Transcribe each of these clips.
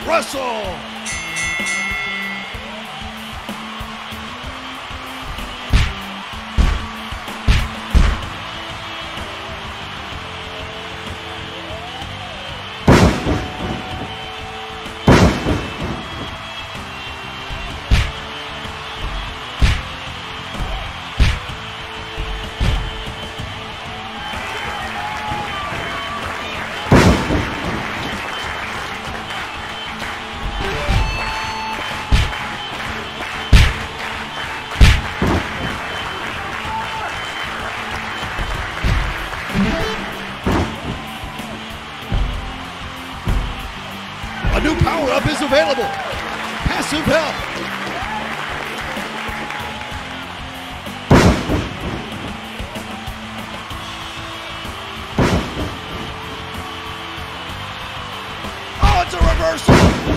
Wrestle! A new power-up is available. Passive help. Oh, it's a reversal.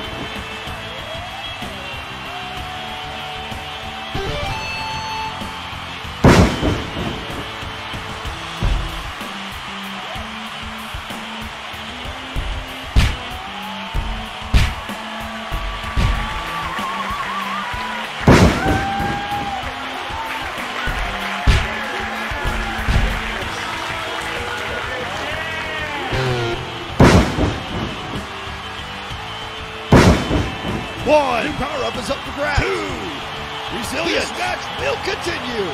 One. New power-up is up for grabs. Two. Resilience. This match will continue.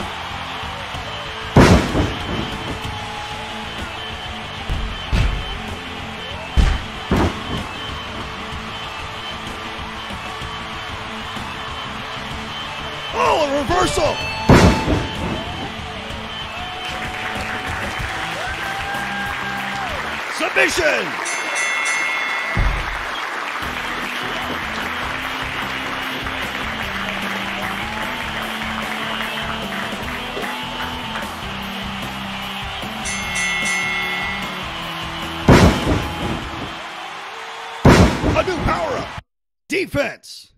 Oh, a reversal. Submission. A new power-up. Defense.